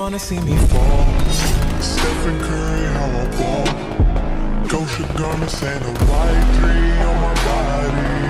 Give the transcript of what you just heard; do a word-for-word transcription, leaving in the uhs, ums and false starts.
Wanna see me fall. Stephen Curry, how I ball. Gosha garments and a white three on my body.